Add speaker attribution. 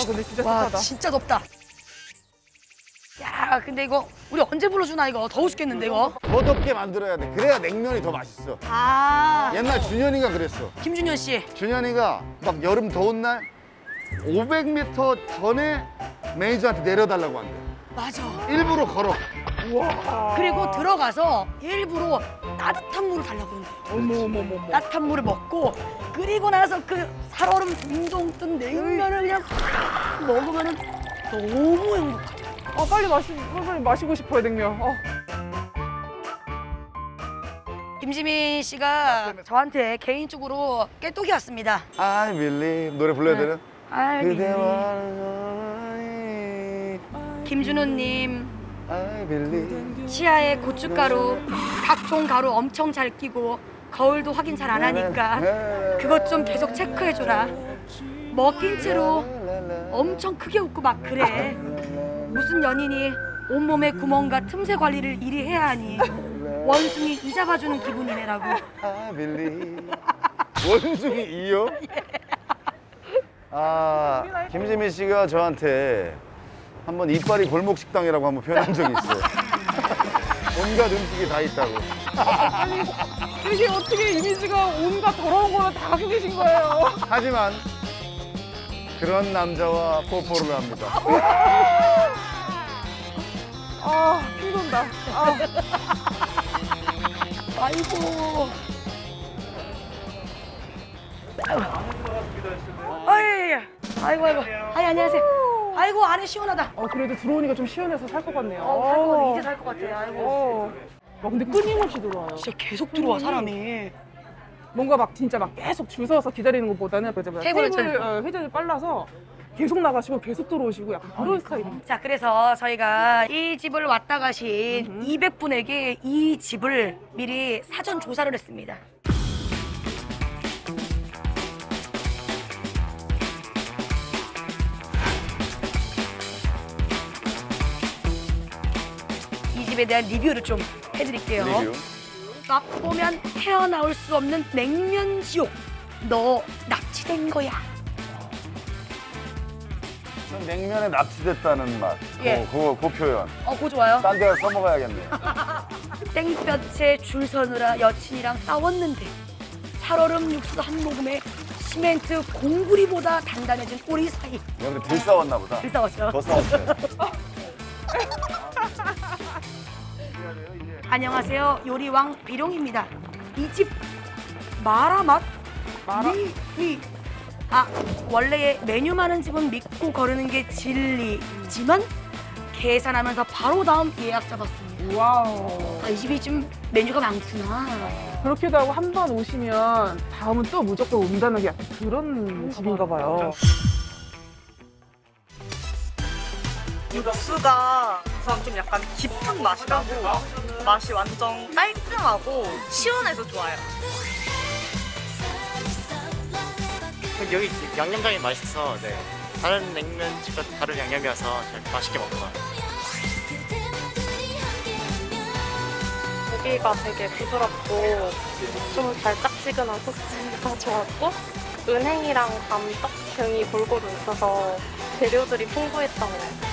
Speaker 1: 근데 진짜
Speaker 2: 와,
Speaker 1: 습하다.
Speaker 2: 진짜 덥다. 야, 근데 이거 우리 언제 불러주나 이거. 더워 죽겠는데 이거.
Speaker 3: 더 덥게 만들어야 돼. 그래야 냉면이 더 맛있어.
Speaker 2: 아,
Speaker 3: 옛날 준현이가 그랬어.
Speaker 2: 김준현 씨.
Speaker 3: 준현이가 막 여름 더운 날 500m 전에 매니저한테 내려달라고 한대.
Speaker 2: 맞아.
Speaker 3: 일부러 걸어.
Speaker 1: 우와.
Speaker 2: 그리고 들어가서 일부러 따뜻한 물을 달라고 그런대.
Speaker 1: 어머머머머.
Speaker 2: 따뜻한 물을 먹고 그리고 나서 그 살얼음 둥둥 뜬 냉면을 그냥 먹으면은 너무 행복하대.
Speaker 1: 빨리 마시고 싶어요, 냉면.
Speaker 2: 김지민 씨가 저한테 개인적으로 깨똑이 왔습니다.
Speaker 3: I believe 노래 불러야 되는? 그대와
Speaker 2: 김준호님
Speaker 3: I believe
Speaker 2: 치아에 고춧가루, 각종 가루 엄청 잘 끼고 거울도 확인 잘 안 하니까 그것 좀 계속 체크해줘라. 먹힌 채로 엄청 크게 웃고 막 그래. 무슨 연인이 온몸에 구멍과 틈새 관리를 이리 해야 하니 원숭이 이 잡아주는 기분이네라고.
Speaker 3: I believe 원숭이 이요? 김지민 씨가 저한테 한번 이빨이 골목 식당이라고 한번 표현한 적이 있어요. 온갖 음식이 다 있다고.
Speaker 1: 아니, 이게 어떻게 이미지가 온갖 더러운 거를 다 갖고 계신 거예요.
Speaker 3: 하지만 그런 남자와 뽀뽀를 합니다.
Speaker 1: 피 돈다.
Speaker 2: 아이고. 아이고. 아이, 안녕하세요. 아이고, 안에 시원하다.
Speaker 1: 그래도 들어오니까 좀 시원해서 살 것 같네요.
Speaker 2: 살 것 같아. 이제 살 것 같아. 아이고.
Speaker 1: 근데 끊임없이 들어와요.
Speaker 2: 진짜 계속 들어와, 사람이.
Speaker 1: 뭔가 막 진짜 막 계속 줄 서서 기다리는 것보다는
Speaker 2: 테이블
Speaker 1: 회전을 빨라서 계속 나가시고 계속 들어오시고 약간 그런 스타일이에요.
Speaker 2: 자, 그래서 저희가 이 집을 왔다 가신 200분에게 이 집을 미리 사전 조사를 했습니다. 이 집에 대한 리뷰를 좀 해드릴게요.
Speaker 3: 리뷰.
Speaker 2: 맛보면 헤어나올 수 없는 냉면 지옥. 너 납치된 거야.
Speaker 3: 냉면에 납치됐다는 맛.
Speaker 2: 예.
Speaker 3: 그 표현.
Speaker 2: 그거 좋아요.
Speaker 3: 딴 데 써먹어야겠네요.
Speaker 2: 땡볕에 줄 서느라 여친이랑 싸웠는데 살얼음 육수 한 모금에 시멘트 공구리보다 단단해진 우리 사이.
Speaker 3: 근데 덜 싸웠나 보다.
Speaker 2: 들 싸웠죠.
Speaker 3: 더 싸웠어요.
Speaker 2: 안녕하세요. 요리왕 비룡입니다. 이 집 마라 맛? 원래 메뉴 많은 집은 믿고 거르는 게 진리지만 계산하면서 바로 다음 예약 잡았습니다.
Speaker 1: 와우.
Speaker 2: 이 집이 좀 메뉴가 많구나.
Speaker 1: 그렇기도 하고 한 번 오시면 다음은 또 무조건 온다는 게 약간 그런 집인가 봐요.
Speaker 4: 육수가 우선 좀 약간 깊은 맛이 나고 맛이 완전 깔끔하고 시원해서 좋아요.
Speaker 5: 여기 양념장이 맛있어서 다른 냉면집과 다른 양념이어서 잘 맛있게 먹는 것 같아요.
Speaker 6: 고기가 되게 부드럽고 좀 달짝지근한 소스가 좋았고 은행이랑 감떡 등이 골고루 있어서 재료들이 풍부했던 것 같아요.